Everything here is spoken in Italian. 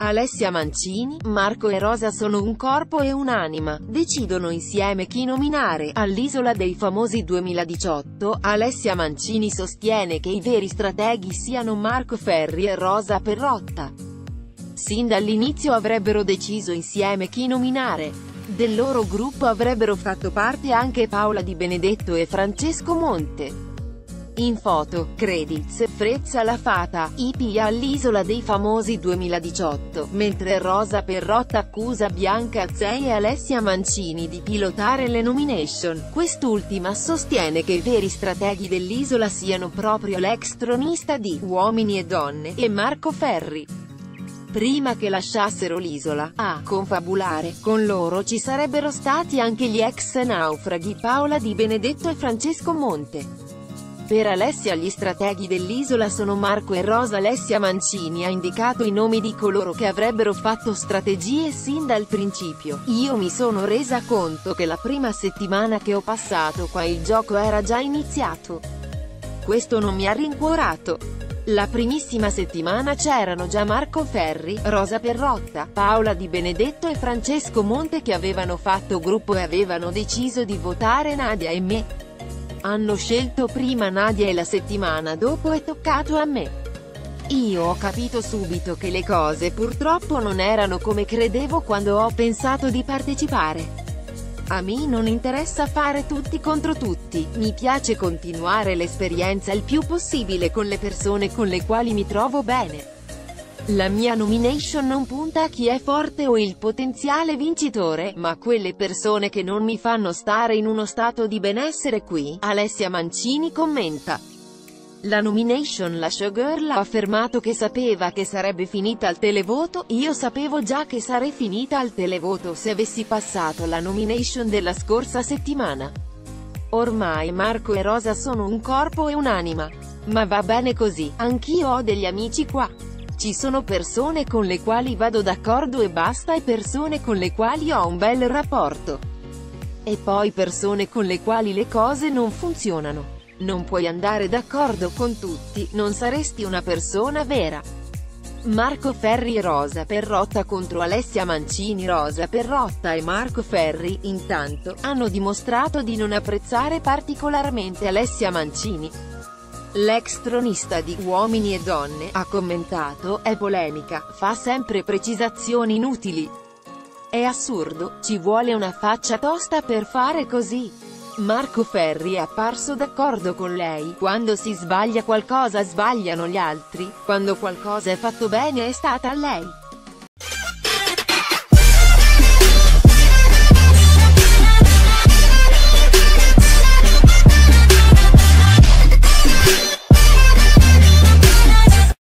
Alessia Mancini, Marco e Rosa sono un corpo e un'anima, decidono insieme chi nominare. All'Isola dei Famosi 2018, Alessia Mancini sostiene che i veri strateghi siano Marco Ferri e Rosa Perrotta. Sin dall'inizio avrebbero deciso insieme chi nominare. Del loro gruppo avrebbero fatto parte anche Paola Di Benedetto e Francesco Monte. In foto, credits, Frezza la Fata, IP all'Isola dei Famosi 2018, mentre Rosa Perrotta accusa Bianca Azzei e Alessia Mancini di pilotare le nomination. Quest'ultima sostiene che i veri strateghi dell'isola siano proprio l'ex tronista di Uomini e Donne e Marco Ferri. Prima che lasciassero l'isola, a confabulare con loro ci sarebbero stati anche gli ex naufraghi Paola Di Benedetto e Francesco Monte. Per Alessia gli strateghi dell'isola sono Marco e Rosa. Alessia Mancini ha indicato i nomi di coloro che avrebbero fatto strategie sin dal principio. Io mi sono resa conto che la prima settimana che ho passato qua il gioco era già iniziato. Questo non mi ha rincuorato. La primissima settimana c'erano già Marco Ferri, Rosa Perrotta, Paola Di Benedetto e Francesco Monte che avevano fatto gruppo e avevano deciso di votare Nadia e me. Hanno scelto prima Nadia e la settimana dopo è toccato a me. Io ho capito subito che le cose purtroppo non erano come credevo quando ho pensato di partecipare. A me non interessa fare tutti contro tutti, mi piace continuare l'esperienza il più possibile con le persone con le quali mi trovo bene. La mia nomination non punta a chi è forte o il potenziale vincitore, ma a quelle persone che non mi fanno stare in uno stato di benessere qui. Alessia Mancini commenta. La nomination. La showgirl ha affermato che sapeva che sarebbe finita al televoto. Io sapevo già che sarei finita al televoto se avessi passato la nomination della scorsa settimana. Ormai Marco e Rosa sono un corpo e un'anima. Ma va bene così, anch'io ho degli amici qua. Ci sono persone con le quali vado d'accordo e basta e persone con le quali ho un bel rapporto. E poi persone con le quali le cose non funzionano. Non puoi andare d'accordo con tutti, non saresti una persona vera. Marco Ferri e Rosa Perrotta contro Alessia Mancini. Rosa Perrotta e Marco Ferri, intanto, hanno dimostrato di non apprezzare particolarmente Alessia Mancini. L'ex tronista di Uomini e Donne ha commentato: è polemica, fa sempre precisazioni inutili. È assurdo, ci vuole una faccia tosta per fare così. Marco Ferri è apparso d'accordo con lei: quando si sbaglia qualcosa sbagliano gli altri, quando qualcosa è fatto bene è stata lei.